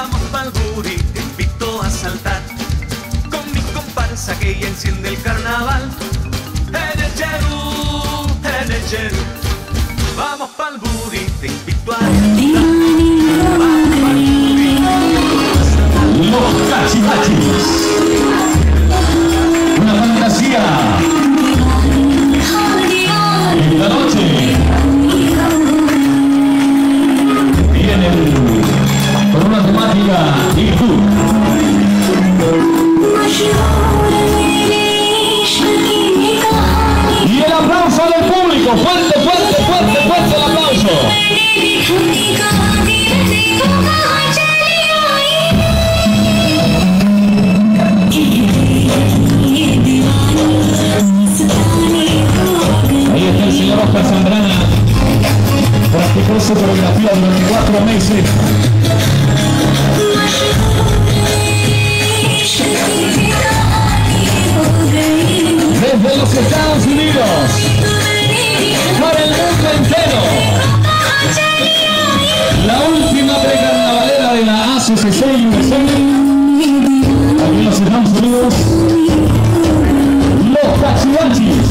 Vamos pa'l booty, te invito a saltar con mi comparsa que ya enciende el carnaval. En el Cherú, en el Cherú. Vamos pa'l booty, te invito a saltar. Vamos pa'l booty, te invito a saltar. Los Cachimachis. Una fantasía. Esta noche vienen con una temática hindú. Y el aplauso del público, fuerte, fuerte, fuerte, fuerte el aplauso. Ahí está el señor Oscar Zambrana, practicó su coreografía durante 4 meses. Desde los Estados Unidos, para el mundo entero, la última precarnavalera de la Asociación USA, aquí en los Estados Unidos, los Cachimachis.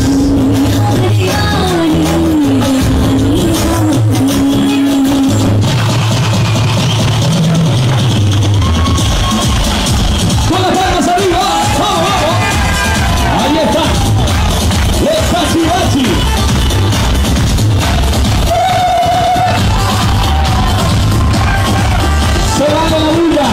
Con las manos arriba, vamos, vamos. Ahí está, los Cachimachis. Se va con la bulla.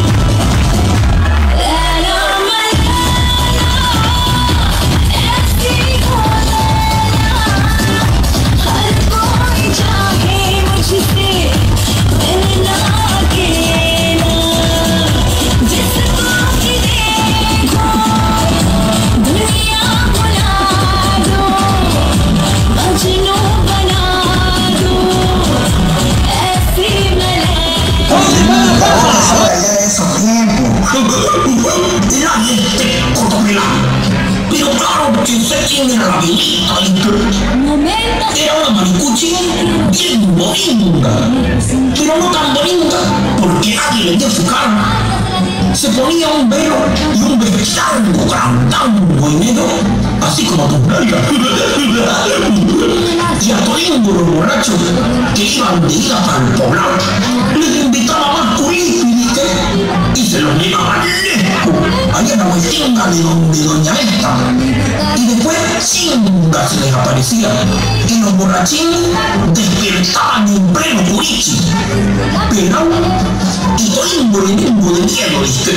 Pero claro, que sé quién era la viejita. Era una maricuchi bien bonita, pero no tan bonita porque nadie le dio su cara. Se ponía un velo y un vestido cantando en negro, así como tu nalga. Y a todos los borrachos que iban de ida para el poblado les invitaba más curito y se los llevaban lejos, allá en la huestinga de doña Esta. Y después chinga se les aparecía y los borrachines despertaban en pleno curichi, pero y todo de miedo, ¿viste?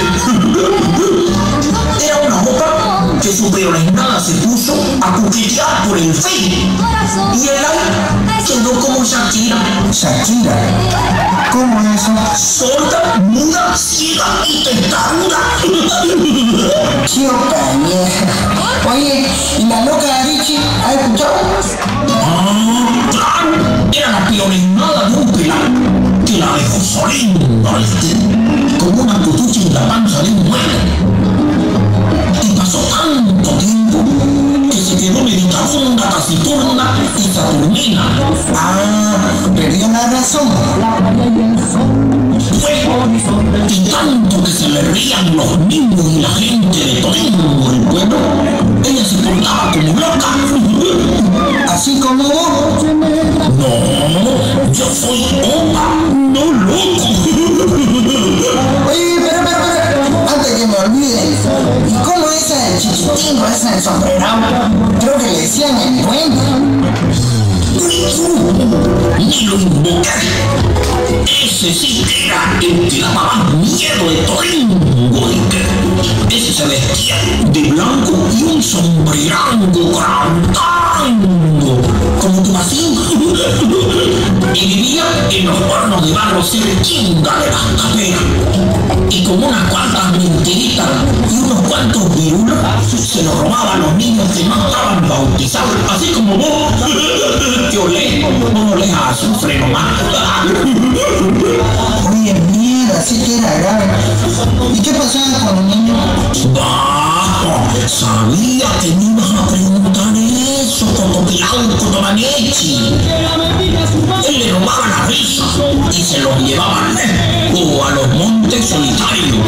Era una boca que su peonada se puso a cuquetear por el Facebook y el like quedó como Shakira. Shakira, ¿cómo es eso? Sorda, muda, ciega y testaruda. Tío Cañeja. Oye, ¿y la loca Richie? ¿Ha escuchado? Ah, claro, era la peonada de un pelado que la dejó solinda, ¿viste? Como una cutucha en la panza de un muerto. Y pasó tanto tiempo que se quedó meditabunda, taciturna y saturnina. Ah, perdió la razón. Y tanto que se le reían los niños y la gente de todo el pueblo, ella se portaba como loca. Así como vos. No, yo soy opa, no loco. Oye, pero, antes que me olvide, ¿y cómo esa del chichitingo, esa del sombrerado? Creo que le decían el duende. Ni lo invoqué. Ese sí que era el que daba más miedo de Toringo. Ese se vestía de blanco y un sombrerango cantando como tu vecino. Y vivía en los hornos de barro cerquinga de las caperas. Y con unas cuantas mentiritas y unos cuantos virulos se los robaban los niños que no estaban bautizados, así como vos. Que olé, no olés a azufre nomás. Oye, mierda, sí que era grave. ¿Y qué pasaba con los niños? Bajo, sabía que me ibas a preguntar eso. eso, Cotoquilao, Cotomaniechi. Él le robaba la risa y se los llevaba al México, a los montes solitarios.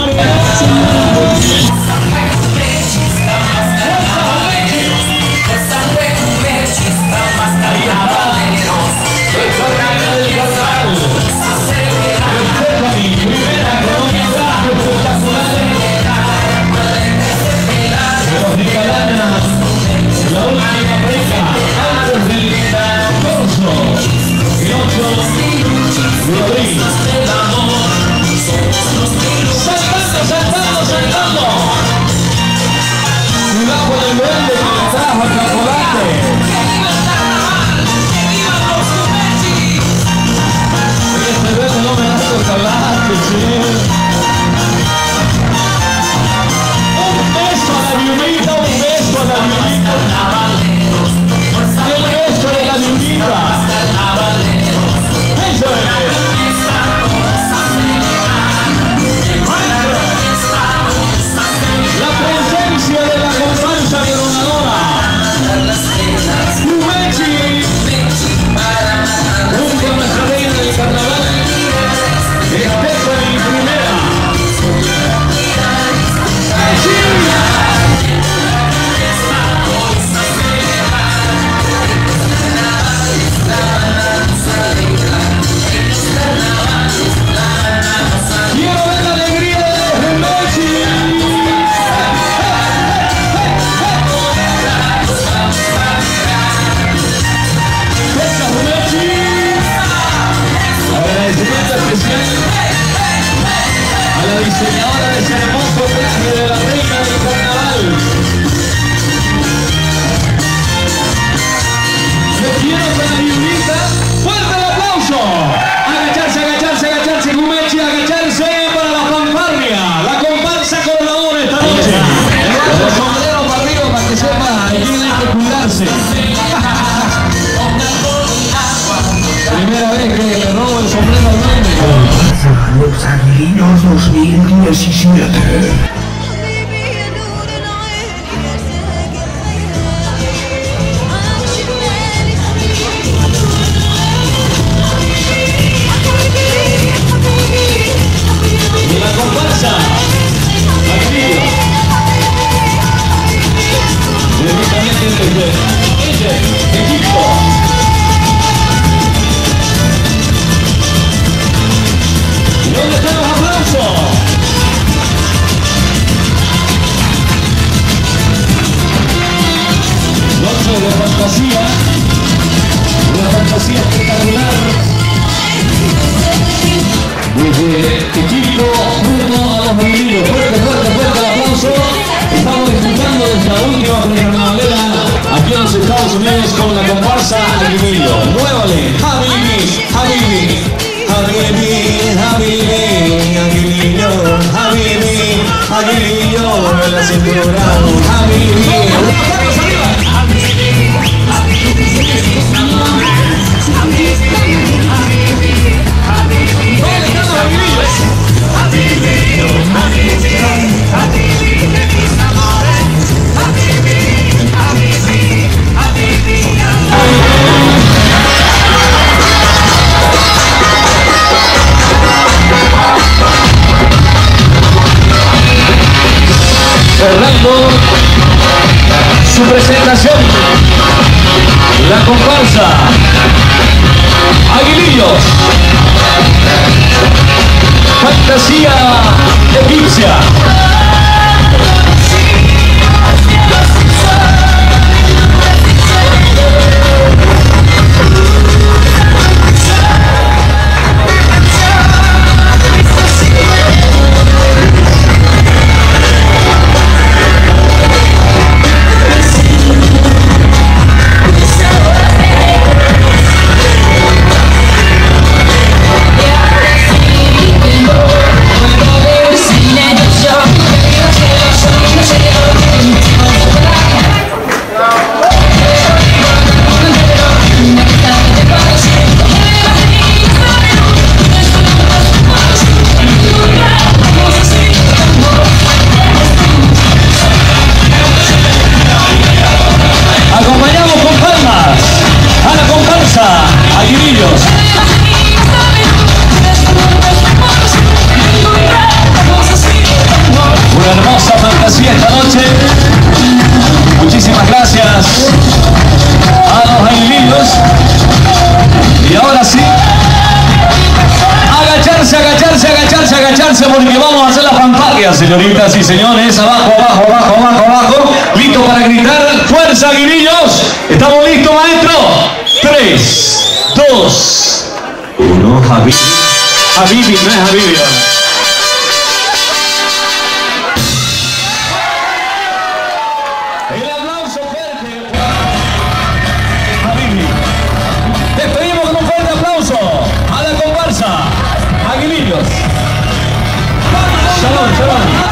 Primera vez que le robo el sombrero al mundo. Los Aguiliños 2017. Una fantasía espectacular desde Egipto junto a los Aguilillos. Fuerte el aplauso. Estamos disfrutando de esta última precarnavalera aquí en los Estados Unidos con la comparsa Aguilillo. Muévale, Habibi, Habibi, Habibi, Habibi, Aguilillo, Habibi, Aguilillo en la cintura, Habibi. Cerrando su presentación, la comparsa Aguilillos, fantasía egipcia. Show. prepárense porque vamos a hacer la fanfarria, señoritas y señores. Abajo, abajo, abajo, abajo, abajo. Listo para gritar. ¡Fuerza, Aguilillos! ¿Estamos listos, maestro? 3, 2, 1. Habibi. Habibi, no es Habibi. El aplauso fuerte. Habibi. Despedimos con un fuerte aplauso a la comparsa Aguilillos. Shalom, shalom.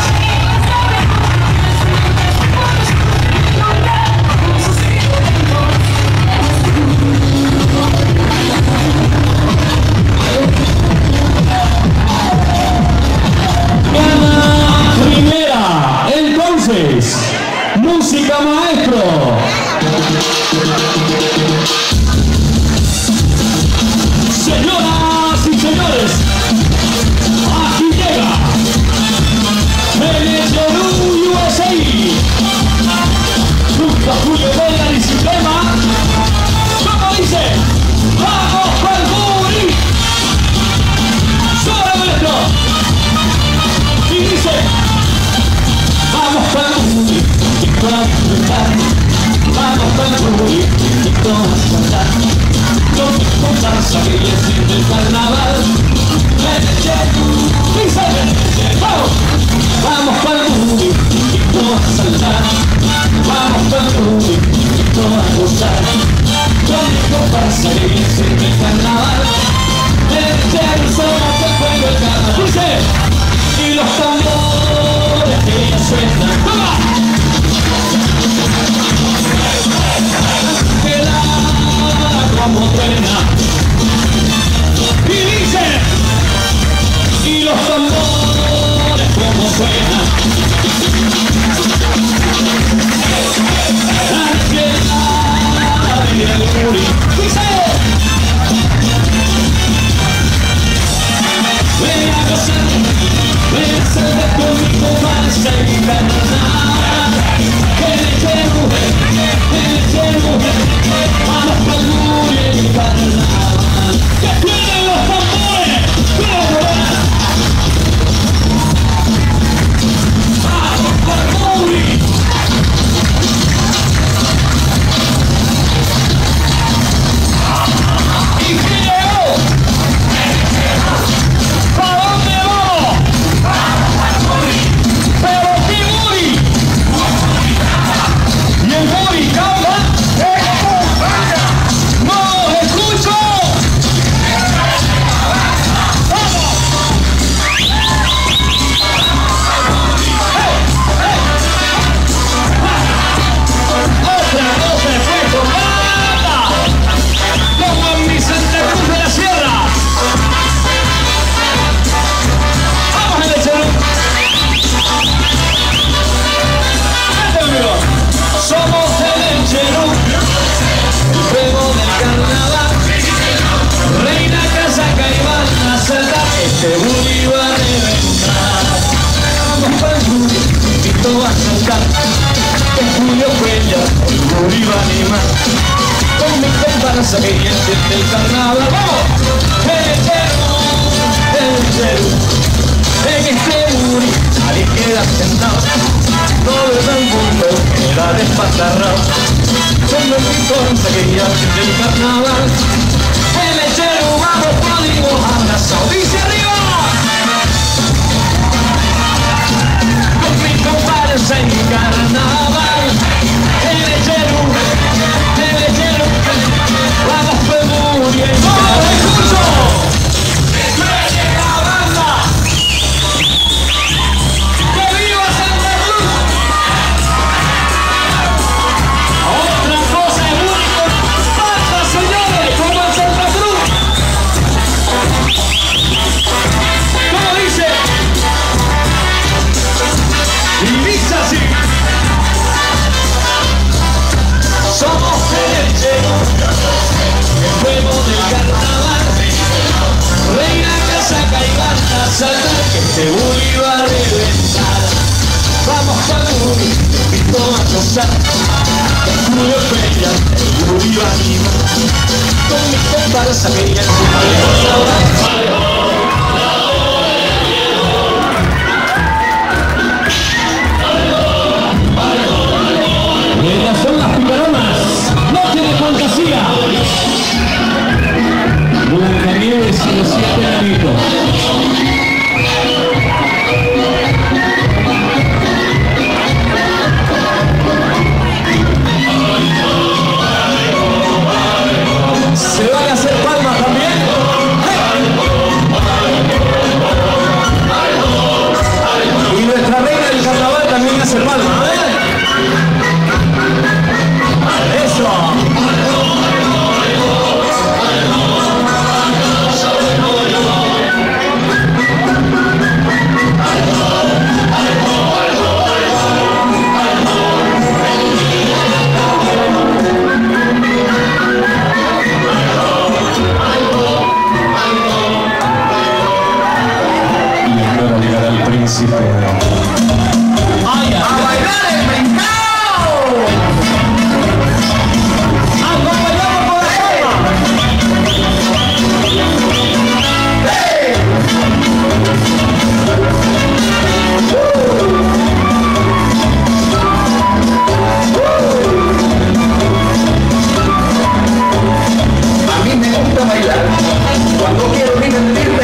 Primera, entonces, música maestro. Señoras y señores, aquí llega NHRU USA, junto a Julio Vega y Sistema. ¿Cómo dice? ¡Vamos con el Muri! ¡Sobre maestro! Y dice, vamos con el Muri, y con la libertad. Vamos con el Muri, y con la libertad. Con mi comparsa que ya siente el carnaval. Dice, vamos, vamos con el Muri, y con a saltar. Vamos con el Muri, y con a gozar. Con mi comparsa que ya siente el carnaval. Somos el fuego el carnaval. Dice, y los tambores que ya suenan. ¡Toma! Como truena y dice, y los tambores como suenan, y el Muri dice, ven a gozar, ven a ser conmigo para y carnaval, vamos para el Muri y carnaval, que tienen los tambores, ¿cómo van? Vamos para el Muri. ¿Y qué llegó? ¿Para dónde vamos? Vamos para el Muri. ¿Pero qué Muri? Y el Muri causa. ¡No escucho! ¡Vamos! ¡Otra cosa de fuego! ¡Mata! ¡Como en mi Santa Cruz de la Sierra! ¡Vamos en el Cherú! ¡Vete conmigo! Somos el Cherú, el fuego del carnaval. Reina Casaca y van a saltar, este Muri va a reventar. Vamos para el Muri, invito a saltar. En Julio Cuella, el Muri va a animar. Con mi comparsa que ya enciende el carnaval. ¡Vamos! El Cherú, en este Muri nadie queda sentado. Todo el mundo queda despatarrado. Con mi comparsa que ya enciende el carnaval. El Cherú, vamos, código abrazado. ¡Dice arriba! Con mi comparsa en carnaval. El Cherú, vamos por muy bien. ¡Vamos, escucho! ¡Que llega la banda! ¡Que viva Santa Cruz! Otra cosa es único. ¡Basta, señores! ¡Como en Santa Cruz! ¿Cómo dice? Y dice así. Somos el Cherú, el fuego del carnaval. Reina Casaca y van a saltar, que este Muri va a reventar. Vamos para el Muri, invito a gozar. En Julio Peña, el Muri va a animar. Con mi comparsa que ya enciende el carnaval. príncipe. Ay, ¡A bailar el mercado! acompañamos por la palma. A mí me gusta bailar cuando quiero divertirme.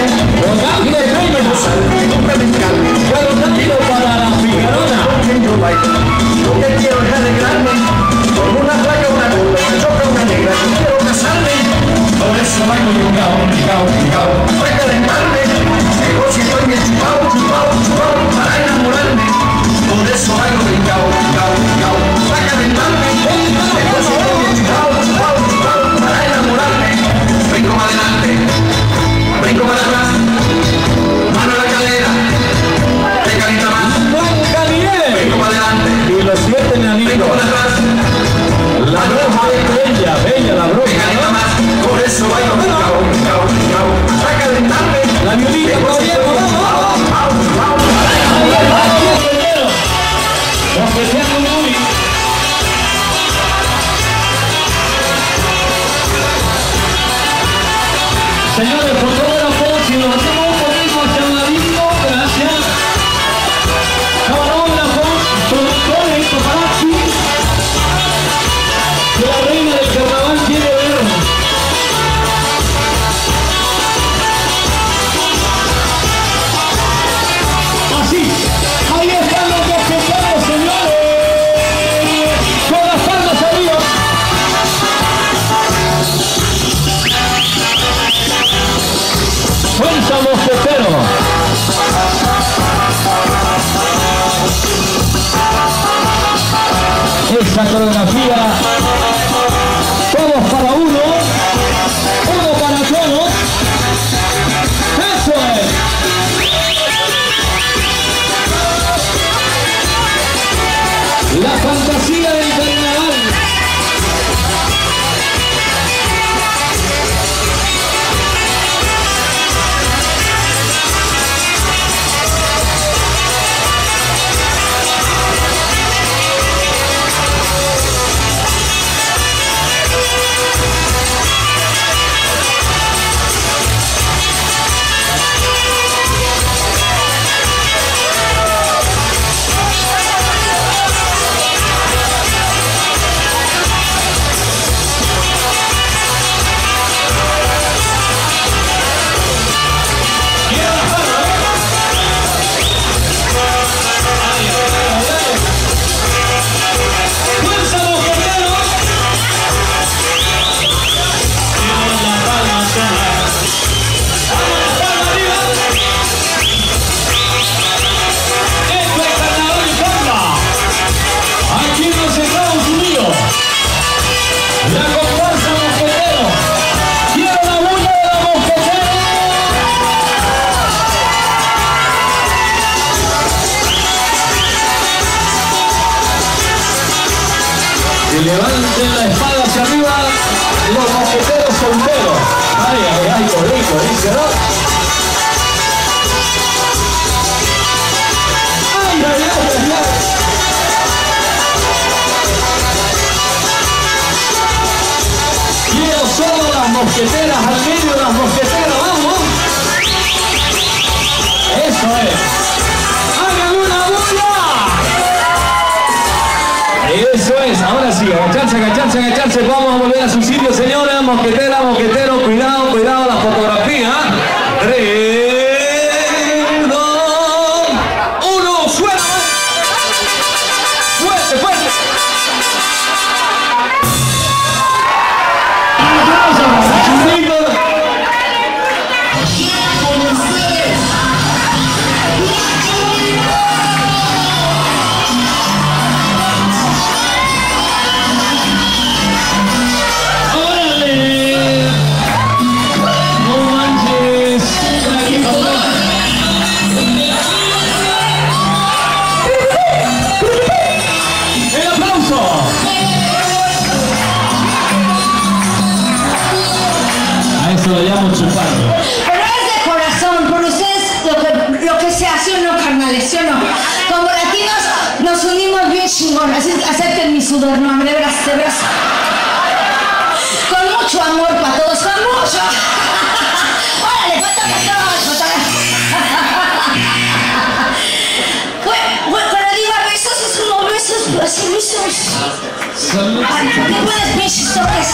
Tiro para la picarona. Yo bailo, lo que quiero es alegrarme. Con una placa, una gorda, una choca, una negra. Yo quiero casarme. Por eso bailo picao, picao, picao. Para calentarme. Mejor si estoy bien chupao, chupao, chupao. Para enamorarme. Por eso bailo picao, picao, picao. Para calentarme. Mejor si estoy bien chupao, chupao, chupao. Para enamorarme. Brinco para adelante. Brinco para atrás. Mano a la cadera. Te calienta más. Blanca Nieves. Brinco para adelante. Y los 7 Brinco enanitos. para atrás. La roja es bella, bella la Me bruja. calienta más. Por eso bailo picao, picao, picao. Para calentarme. La violita todavía, vamos, vamos. Ahí está, aquí el primero. Ofreciendo un movie. Señores, fotógrafos, si nos hacemos un poquito hacia un ladito, gracias. Camarógrafos, productores, paparazzi. Que la reina del carnaval quiere ver. Así, ahí están los mosqueteros, señores. Con las palmas arriba. Fuerza mosquetero. Esa coreografía. Todos para uno. Uno para todos. Eso es. La fantasía del carnaval. ¡Fuerza mosquetero! Vamos la palma arriba. Esto es Carnaval de Palma. Aquí en los Estados Unidos. La comparsa mosquetero. Quiero la bulla de la mosquetera. Que levanten la espada hacia arriba los mosqueteros solteros. Ay, ay, ay, correcto, dice, ¿no? Ay, ay, ay, ay, ay. Quiero solo las mosqueteras, al medio las mosqueteras, vamos. Eso es. ¡Hagan una bulla! Eso es, ahora sí, agacharse, agacharse, agacharse, vamos a volver a su sitio, señora, mosquetera, mosquetero, cuidado, cuidado, la fotografía. 3, 2, 1, ¡suena! ¡Fuerte, fuerte! ¡Aplausos para Churrito! ¡Órale! ¡No manches! lesiono. Como latinos nos unimos bien chingón. Así acepten mi sudor, no, de veras. Con mucho amor para todos, con mucho. ¡Órale, fotógrafos! Cuando digo besos, es como besos, así besos. Ay, qué buenas pinches toques.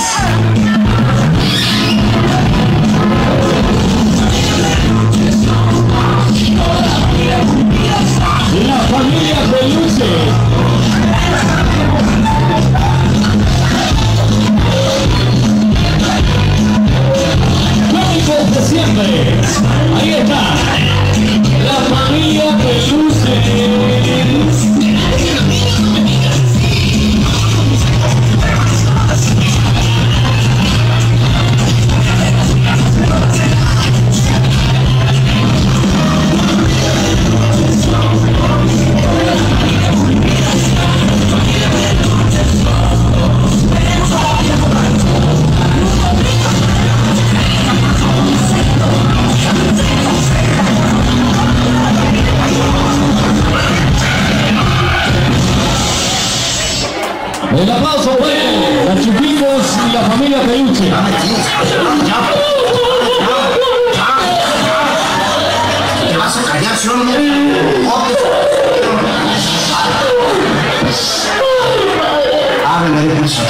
La familia Peluche. Cómicos de siempre. Ahí está. La familia Peluche. El aplauso fue los Chupitos y la familia Peluche. ¿Te vas a callar, sí o no? Ave María Purísima.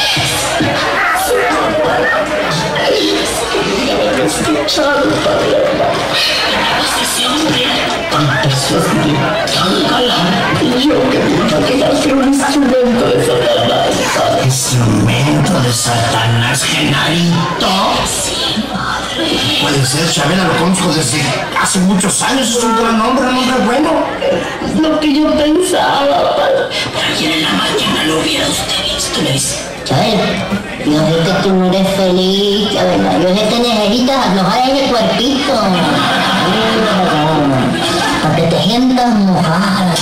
¿Instrumento de Satanás, Genarito? Puede ser, Chabela, lo conozco desde hace muchos años, es un gran hombre, un hombre bueno. Es lo que yo pensaba, Pero ayer en la mañana lo hubiera usted visto, le dice. Chabela, yo sé que tú no eres feliz, Chabela. Yo sé que necesitas aflojar ese cuerpito. Para que te sientas mojada.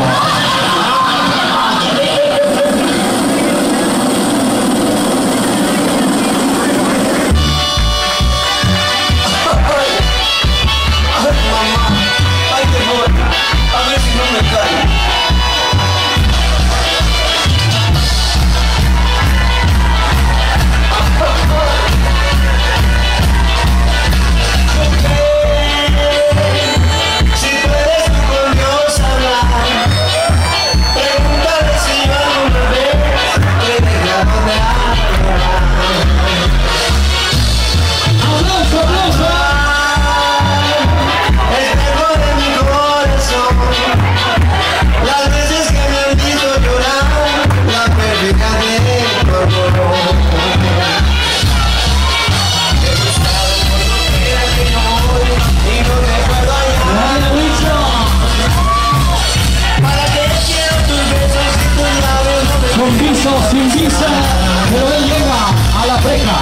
Con visa o sin visa, pero él llega a la preca.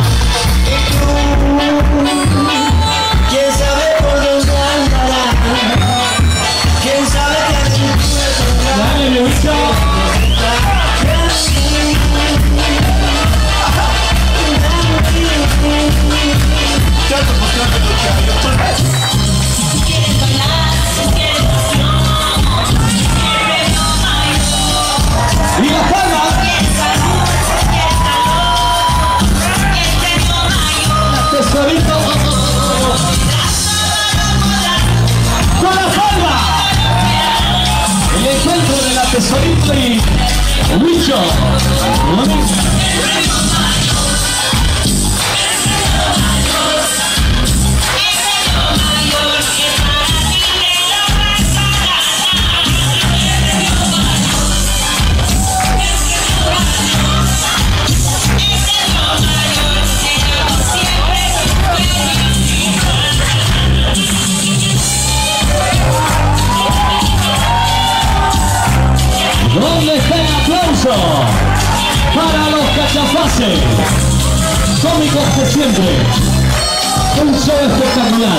¿Quién sabe por dónde andará? ¿Quién sabe qué actitudes tendrá? Dale, Luisa. Y la palma. Tesorito. Con la palma. El encuentro de la Tesorito y Huicho. ¿Dónde está el aplauso para los cachafaces? Cómicos de siempre. Un show espectacular.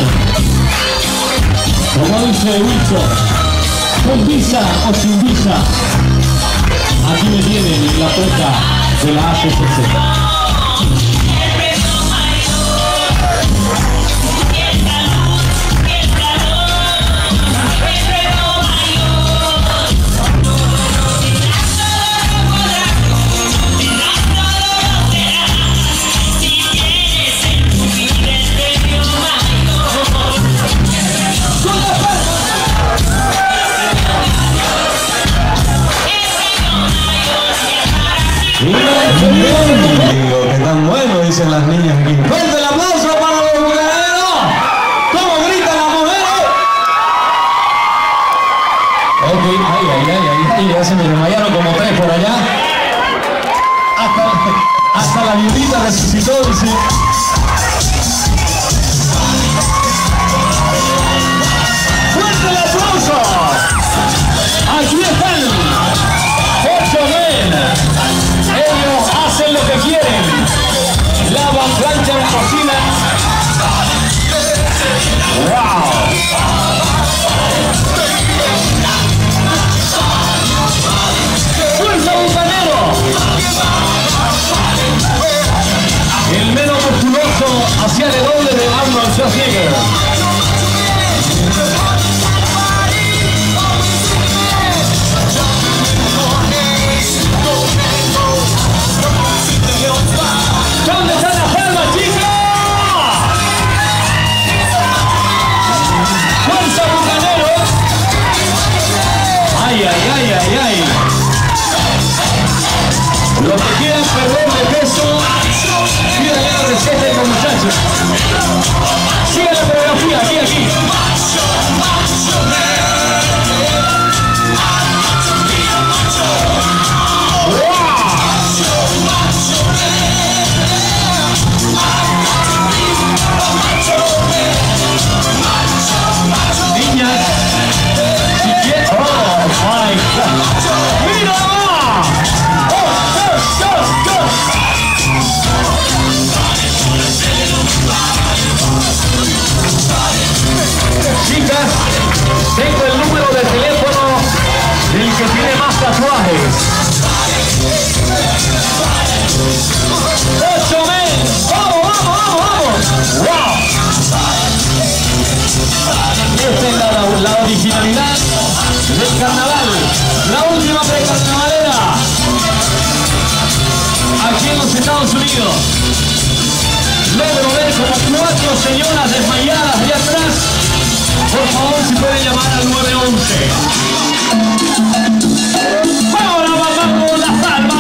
Como dice Wilson, con visa o sin visa. Aquí me tienen en la puerta de la ACCC. Digo, que tan bueno, dicen las niñas aquí. ¡Fuerte el aplauso para los bucaneros! ¿Cómo gritan las mujeres? Ok, ay, ya se me desmayaron como 3 por allá. Hasta la viudita resucitó, dice. ¡Fuerte el aplauso! Aquí están 8 men. Ellos hacen lo que quieren. Lavan, planchan, cocinan. ¡Wow! ¡Fuerza bucanero! El menos musculoso hacia el doble de Arnold Schwarzenegger. ¿Dónde están las palmas, chicos? ¡Fuerza bucanero! ¡Ay! Los que quieran perder de peso, pídanle la receta con muchachos. Sigan la coreografía, aquí. Niñas, si quieren... ¡Oh, my God! ¡Mira! Chicas, tengo el número de teléfono del que tiene más tatuajes. 8 men. ¡Vamos! ¡Wow! Esta es la originalidad del carnaval. La última precarnavalera aquí en los Estados Unidos. Logro ver como 4 señoras desmayadas allá atrás. Por favor, si pueden llamar al 911. ¡Vamos, la palma!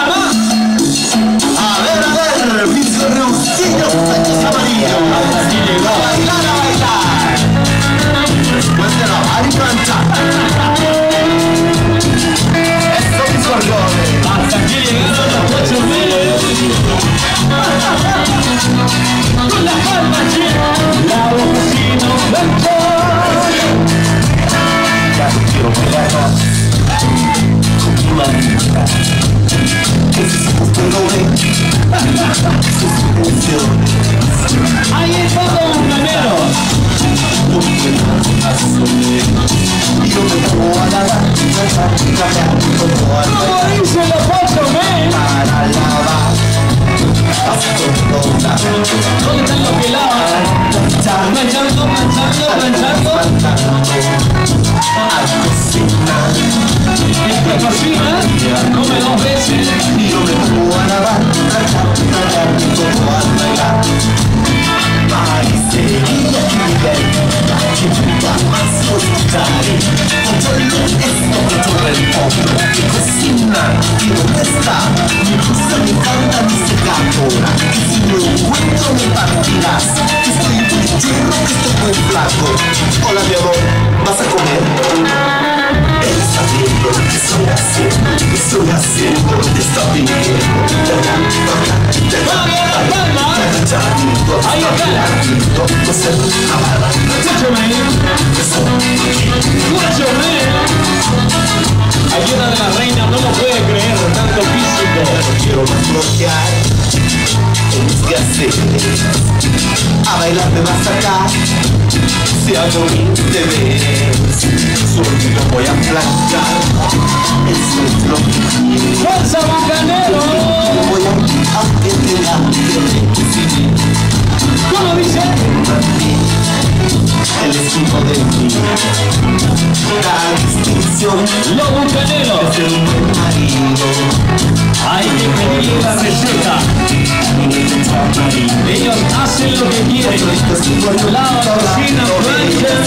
A ver, mis reusillos paños amarillos. Hasta aquí llegó. A bailar. Después de lavar y planchar. Eso, mis gorgones. Hasta aquí llegaron los 8 meses. Con las palmas, chicos. La bocina blanca. Ya te quiero bailar con tu manita. Ese es tu gorgones. Sus intenciones. Ahí está todo un bucanero. Y yo me pongo a lavar, ¿Cómo dicen los 8 men? para lavar. ¿Dónde están los que lavan? Planchando. Esta cocina come 2 veces. Y yo me pongo a lavar, planchar, todo al bailar. Maricería y libertad, que nunca más escucharé. Controlo esto, controlo el mundo. Que cocina y dónde está. Me gusta, me encanta mi secadora. Que si me encuentro me partirás. Que estoy muy lleno, que estoy muy flaco. Hola mi amor, ¿vas a comer? Él sabiendo lo que estoy haciendo, te está pidiendo. Ahí está. Ayuda de la reina, no lo puede creer, tanto físico. Quiero más bloquear en mis quehaceres. A bailar me vas a sacar, si hago mis deberes. Solo voy a planchar, eso es lo que quiero. ¡Fuerza bucanero! Voy a aunque te la quiero. ¿Cómo dice? El escudo de mí. La distinción Los bucaneros. de ser un buen marido. Hay que pedir la receta. Ellos hacen lo que quieren. Lavan, cocinan, planchan.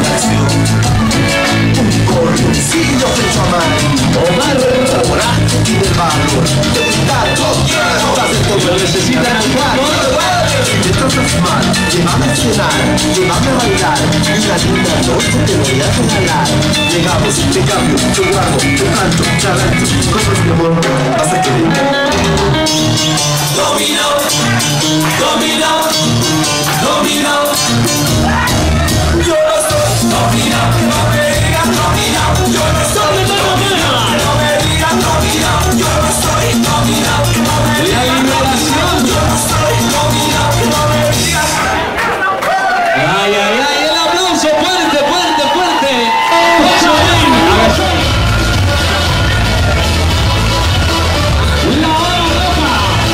Un cordoncillo hecho a mano. Omar Coraje y el valor de buscar todo Lo necesitan al fondo. Entonces mal, llévame a cenar, llévame a bailar, una linda noche te voy a regalar. Llegamos, te cambio, te guardo, te canto, te aranto, compras mi amor, vas a querer. Domino, domino, domino. Yo no soy domino, no me digas domino. Yo no soy domino, no me digas domino. Yo no soy domino, no me digas domino. Yo no soy domino, no me digas. Ay, ay, ay, el aplauso fuerte, fuerte, fuerte. La hora roja.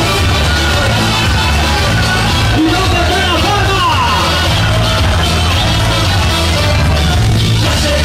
¿Y dónde está la palma?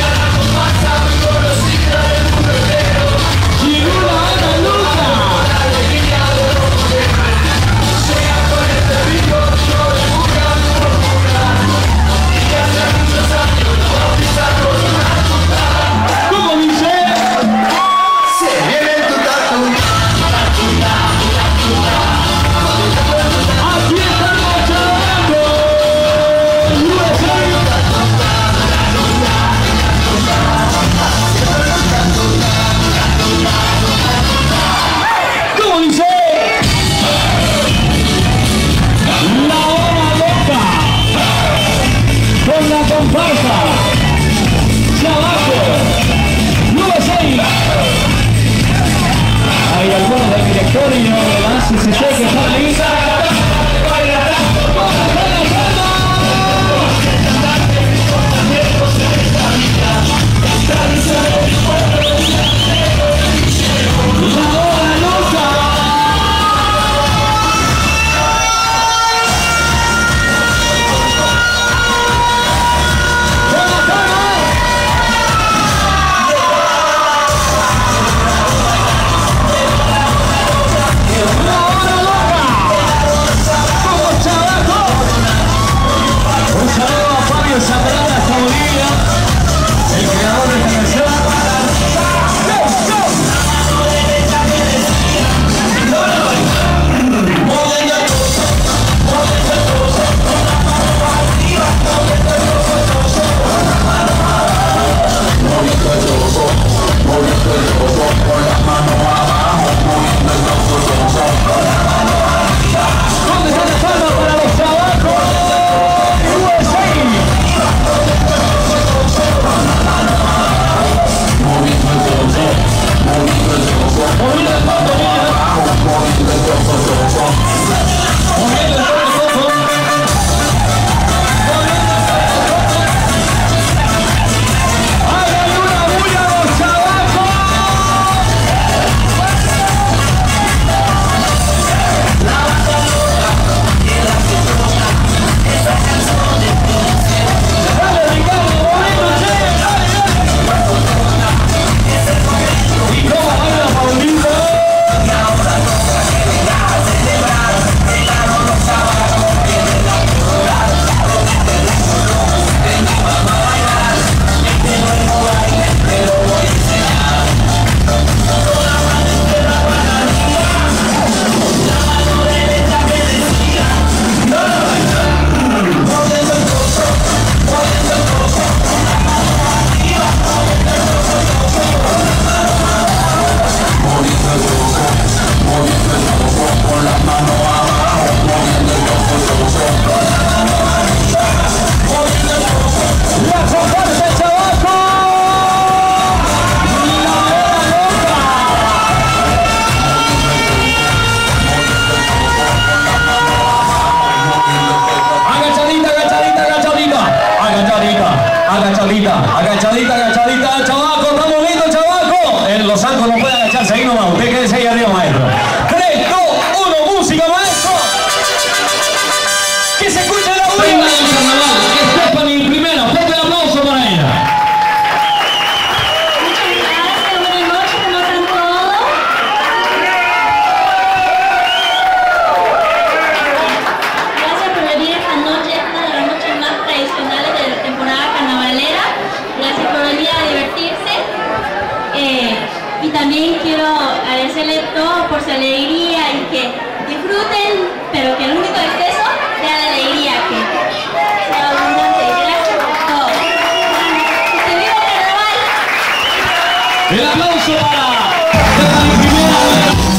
también quiero agradecerle a todos por su alegría y que disfruten, pero que el único exceso sea la alegría, que sea abundante. Gracias por todo. ¡Que viva el carnaval! El aplauso para Stephanie Primera.